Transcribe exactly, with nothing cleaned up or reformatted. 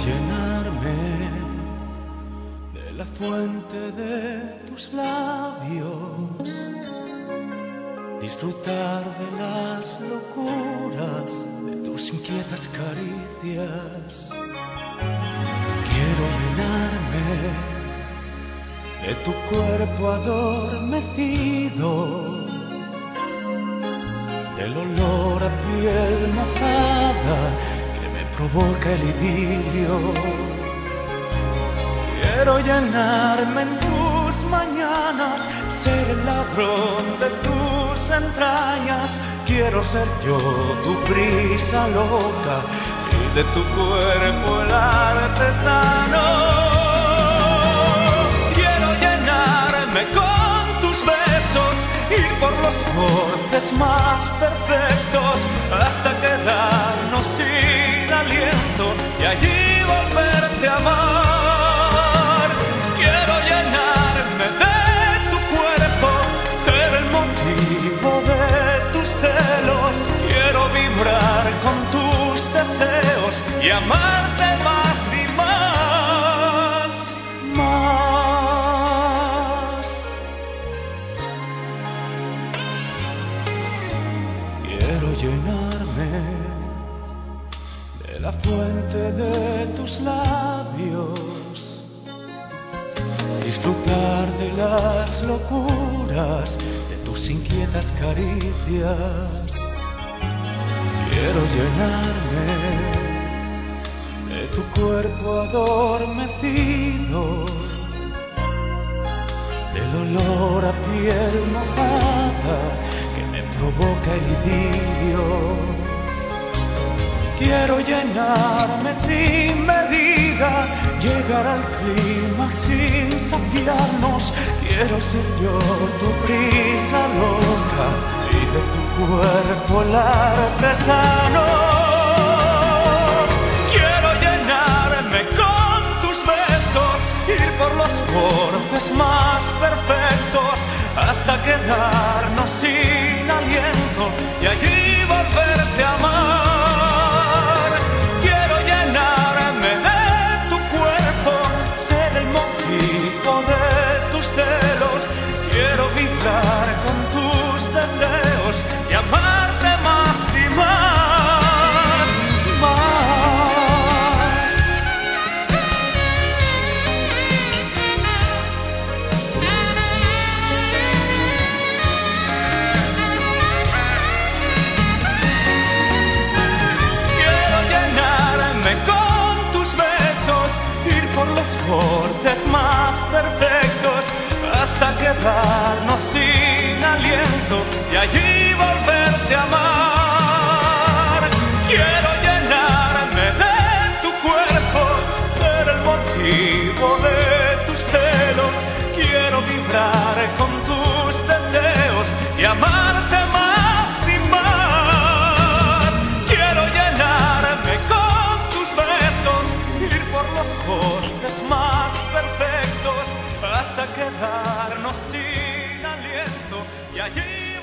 llenarme de la fuente de tus labios, disfrutar de las locuras de tus inquietas caricias. Quiero llenarme de tu cuerpo adormecido, del olor a piel mojada que me provoca el idilio. Quiero llenarme en tus mañanas, ser el ladrón de tus entrañas. Quiero ser yo tu prisa loca y de tu cuerpo el artesano. Quiero llenarme con tus besos, ir por los bordes más perfectos hasta quedarnos sin aliento y allí volverte a amar. Quiero llenarme de tu cuerpo, ser el motivo de tus celos. Quiero vibrar con tus deseos y amarte más y más, más. Quiero llenarme de la fuente de tus labios, disfrutar de las locuras de tus inquietas caricias. Quiero llenarme de tu cuerpo adormecido, del olor a piel mojada que me provoca el idilio. Quiero llenarme sin medida, llegar al clímax sin saciarnos. Quiero ser yo tu prisa loca y de tu cuerpo el artesano. Quiero llenarme con tus besos, ir por los bordes más perfectos hasta quedarnos sin aliento y allí volverte a amar. Quiero llenarme de tu cuerpo, ser el motivo de tus celos. Quiero vibrar con tus deseos y amarte más y más, más. Quiero llenarme con tus besos, ir por los bordes más perfectos hasta quedarnos sin aliento y allí volverte a amar. Quiero llenarme de tu cuerpo, ser el motivo de tus celos. Quiero vibrar con tus deseos y amarte más y más. Quiero llenarme con tus besos, ir por los bordes más perfectos hasta quedarnos sin aliento y allí